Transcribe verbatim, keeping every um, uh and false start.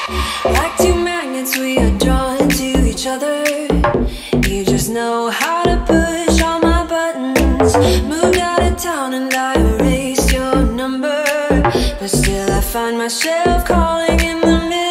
Like two magnets, we are drawn to each other. You just know how to push all my buttons. Moved out of town and I erased your number, but still I find myself calling in the middle